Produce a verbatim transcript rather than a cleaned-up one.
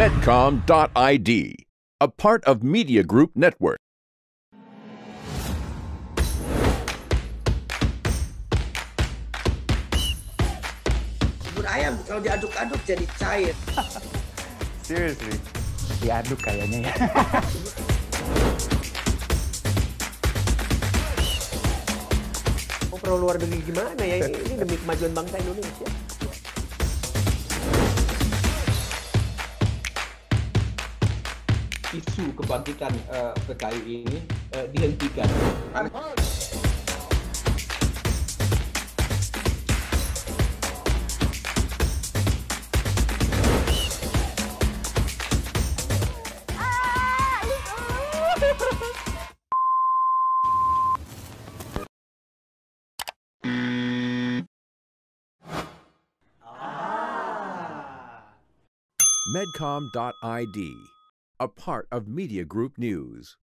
medcom dot I D, a part of Media Group Network. Bubur ayam kalau diaduk-aduk jadi cair. Seriously? Diaduk kayaknya ya. Oh, perlu luar negeri gimana ya? Ini demi kemajuan bangsa Indonesia. Isu kebangkitan uh, P K I ini uh, dihentikan. medcom dot I D, a part of Media Group News.